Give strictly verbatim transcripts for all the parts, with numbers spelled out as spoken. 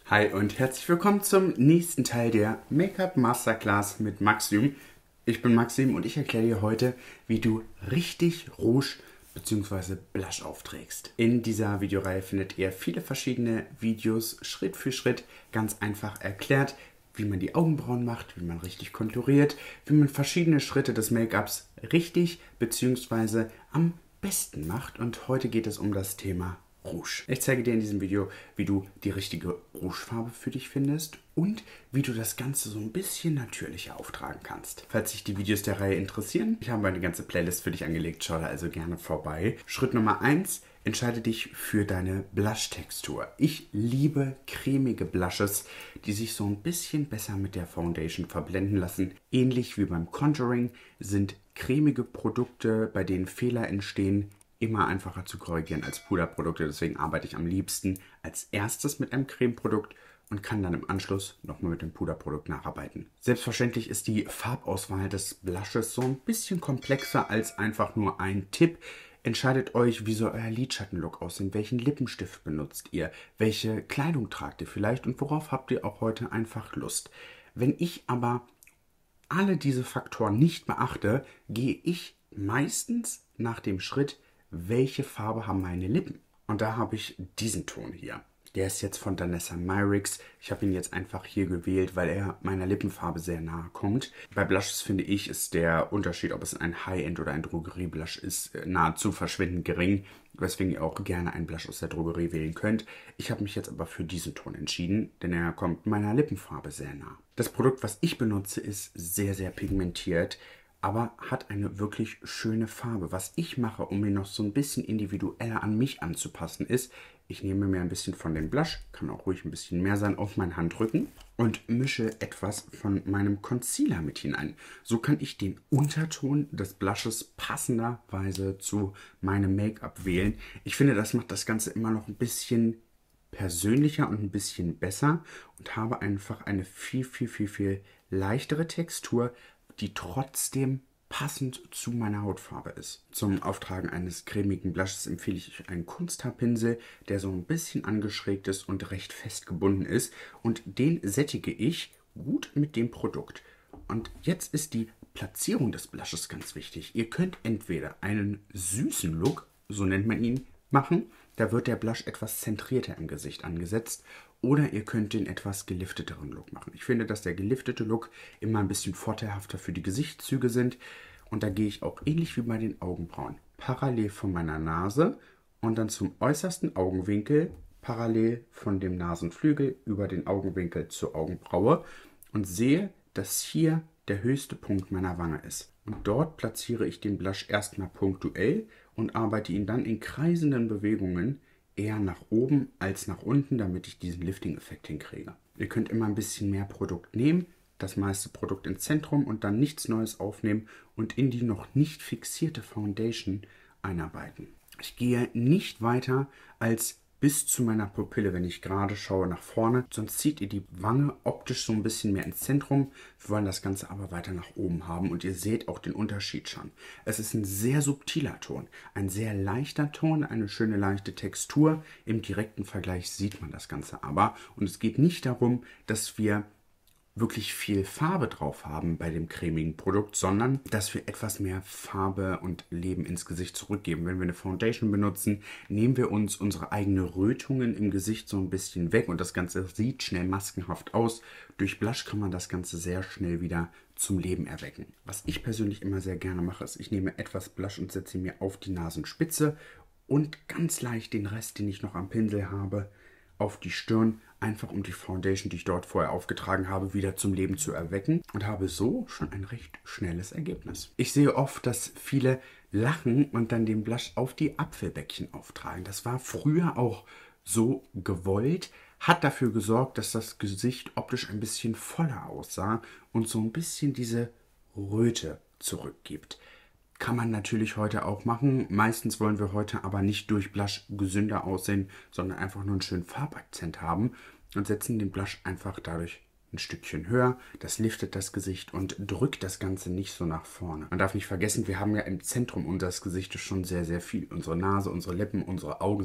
Hi und herzlich willkommen zum nächsten Teil der Make-up Masterclass mit Maxim. Ich bin Maxim und ich erkläre dir heute, wie du richtig Rouge bzw. Blush aufträgst. In dieser Videoreihe findet ihr viele verschiedene Videos, Schritt für Schritt, ganz einfach erklärt, wie man die Augenbrauen macht, wie man richtig konturiert, wie man verschiedene Schritte des Make-ups richtig bzw. am besten macht. Und heute geht es um das Thema Rouge. Ich zeige dir in diesem Video, wie du die richtige Rougefarbe für dich findest und wie du das Ganze so ein bisschen natürlicher auftragen kannst. Falls dich die Videos der Reihe interessieren, ich habe eine ganze Playlist für dich angelegt, schau da also gerne vorbei. Schritt Nummer eins, entscheide dich für deine Blush-Textur. Ich liebe cremige Blushes, die sich so ein bisschen besser mit der Foundation verblenden lassen. Ähnlich wie beim Contouring sind cremige Produkte, bei denen Fehler entstehen, immer einfacher zu korrigieren als Puderprodukte. Deswegen arbeite ich am liebsten als erstes mit einem Cremeprodukt und kann dann im Anschluss nochmal mit dem Puderprodukt nacharbeiten. Selbstverständlich ist die Farbauswahl des Blushes so ein bisschen komplexer als einfach nur ein Tipp. Entscheidet euch, wie soll euer Lidschattenlook aussehen, welchen Lippenstift benutzt ihr, welche Kleidung tragt ihr vielleicht und worauf habt ihr auch heute einfach Lust. Wenn ich aber alle diese Faktoren nicht beachte, gehe ich meistens nach dem Schritt, welche Farbe haben meine Lippen? Und da habe ich diesen Ton hier. Der ist jetzt von Danessa Myricks. Ich habe ihn jetzt einfach hier gewählt, weil er meiner Lippenfarbe sehr nahe kommt. Bei Blushes finde ich, ist der Unterschied, ob es ein High-End oder ein Drogerie-Blush ist, nahezu verschwindend gering. Weswegen ihr auch gerne einen Blush aus der Drogerie wählen könnt. Ich habe mich jetzt aber für diesen Ton entschieden, denn er kommt meiner Lippenfarbe sehr nah. Das Produkt, was ich benutze, ist sehr, sehr pigmentiert, aber hat eine wirklich schöne Farbe. Was ich mache, um ihn noch so ein bisschen individueller an mich anzupassen, ist, ich nehme mir ein bisschen von dem Blush, kann auch ruhig ein bisschen mehr sein, auf meinen Handrücken und mische etwas von meinem Concealer mit hinein. So kann ich den Unterton des Blushes passenderweise zu meinem Make-up wählen. Ich finde, das macht das Ganze immer noch ein bisschen persönlicher und ein bisschen besser und habe einfach eine viel, viel, viel, viel leichtere Textur, die trotzdem passend zu meiner Hautfarbe ist. Zum Auftragen eines cremigen Blushes empfehle ich einen Kunsthaarpinsel, der so ein bisschen angeschrägt ist und recht fest gebunden ist. Und den sättige ich gut mit dem Produkt. Und jetzt ist die Platzierung des Blushes ganz wichtig. Ihr könnt entweder einen süßen Look, so nennt man ihn, machen. Da wird der Blush etwas zentrierter im Gesicht angesetzt. Oder ihr könnt den etwas gelifteteren Look machen. Ich finde, dass der geliftete Look immer ein bisschen vorteilhafter für die Gesichtszüge sind. Und da gehe ich auch ähnlich wie bei den Augenbrauen. Parallel von meiner Nase und dann zum äußersten Augenwinkel, parallel von dem Nasenflügel über den Augenwinkel zur Augenbraue. Und sehe, dass hier der höchste Punkt meiner Wange ist. Und dort platziere ich den Blush erstmal punktuell und arbeite ihn dann in kreisenden Bewegungen eher nach oben als nach unten, damit ich diesen Lifting-Effekt hinkriege. Ihr könnt immer ein bisschen mehr Produkt nehmen, das meiste Produkt ins Zentrum und dann nichts Neues aufnehmen und in die noch nicht fixierte Foundation einarbeiten. Ich gehe nicht weiter als bis zu meiner Pupille, wenn ich gerade schaue nach vorne, sonst zieht ihr die Wange optisch so ein bisschen mehr ins Zentrum. Wir wollen das Ganze aber weiter nach oben haben und ihr seht auch den Unterschied schon. Es ist ein sehr subtiler Ton, ein sehr leichter Ton, eine schöne leichte Textur. Im direkten Vergleich sieht man das Ganze aber und es geht nicht darum, dass wir wirklich viel Farbe drauf haben bei dem cremigen Produkt, sondern dass wir etwas mehr Farbe und Leben ins Gesicht zurückgeben. Wenn wir eine Foundation benutzen, nehmen wir uns unsere eigenen Rötungen im Gesicht so ein bisschen weg und das Ganze sieht schnell maskenhaft aus. Durch Blush kann man das Ganze sehr schnell wieder zum Leben erwecken. Was ich persönlich immer sehr gerne mache, ist, ich nehme etwas Blush und setze ihn mir auf die Nasenspitze und ganz leicht den Rest, den ich noch am Pinsel habe, auf die Stirn, einfach um die Foundation, die ich dort vorher aufgetragen habe, wieder zum Leben zu erwecken und habe so schon ein recht schnelles Ergebnis. Ich sehe oft, dass viele lachen und dann den Blush auf die Apfelbäckchen auftragen. Das war früher auch so gewollt, hat dafür gesorgt, dass das Gesicht optisch ein bisschen voller aussah und so ein bisschen diese Röte zurückgibt. Kann man natürlich heute auch machen. Meistens wollen wir heute aber nicht durch Blush gesünder aussehen, sondern einfach nur einen schönen Farbakzent haben und setzen den Blush einfach dadurch ein Stückchen höher. Das liftet das Gesicht und drückt das Ganze nicht so nach vorne. Man darf nicht vergessen, wir haben ja im Zentrum unseres Gesichtes schon sehr, sehr viel. Unsere Nase, unsere Lippen, unsere Augen sind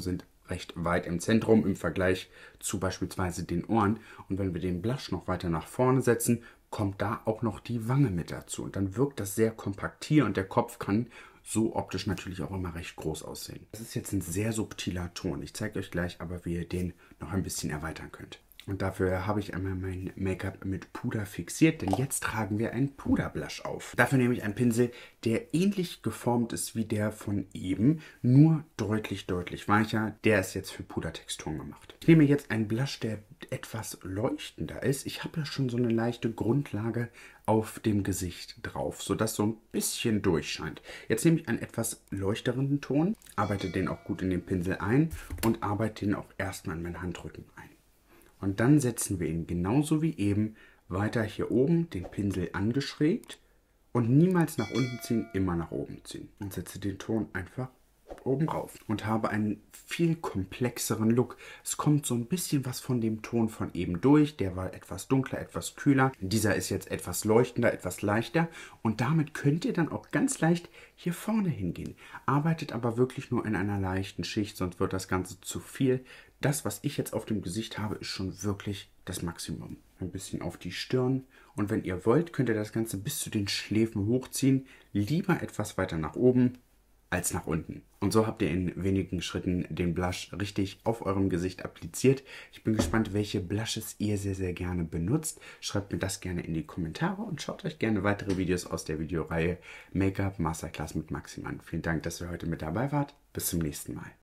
recht weit im Zentrum im Vergleich zu beispielsweise den Ohren. Und wenn wir den Blush noch weiter nach vorne setzen, kommt da auch noch die Wange mit dazu. Und dann wirkt das sehr kompakt hier und der Kopf kann so optisch natürlich auch immer recht groß aussehen. Das ist jetzt ein sehr subtiler Ton. Ich zeige euch gleich aber, wie ihr den noch ein bisschen erweitern könnt. Und dafür habe ich einmal mein Make-up mit Puder fixiert, denn jetzt tragen wir einen Puderblush auf. Dafür nehme ich einen Pinsel, der ähnlich geformt ist wie der von eben, nur deutlich, deutlich weicher. Der ist jetzt für Pudertexturen gemacht. Ich nehme jetzt einen Blush, der etwas leuchtender ist. Ich habe ja schon so eine leichte Grundlage auf dem Gesicht drauf, sodass so ein bisschen durchscheint. Jetzt nehme ich einen etwas leuchteren Ton, arbeite den auch gut in den Pinsel ein und arbeite den auch erstmal in meinen Handrücken ein. Und dann setzen wir ihn genauso wie eben weiter hier oben, den Pinsel angeschrägt und niemals nach unten ziehen, immer nach oben ziehen. Und setze den Ton einfach oben rauf und habe einen viel komplexeren Look. Es kommt so ein bisschen was von dem Ton von eben durch. Der war etwas dunkler, etwas kühler. Dieser ist jetzt etwas leuchtender, etwas leichter. Und damit könnt ihr dann auch ganz leicht hier vorne hingehen. Arbeitet aber wirklich nur in einer leichten Schicht, sonst wird das Ganze zu viel. Das, was ich jetzt auf dem Gesicht habe, ist schon wirklich das Maximum. Ein bisschen auf die Stirn. Und wenn ihr wollt, könnt ihr das Ganze bis zu den Schläfen hochziehen. Lieber etwas weiter nach oben als nach unten. Und so habt ihr in wenigen Schritten den Blush richtig auf eurem Gesicht appliziert. Ich bin gespannt, welche Blushes ihr sehr, sehr gerne benutzt. Schreibt mir das gerne in die Kommentare und schaut euch gerne weitere Videos aus der Videoreihe Make-up Masterclass mit Maxim an. Vielen Dank, dass ihr heute mit dabei wart. Bis zum nächsten Mal.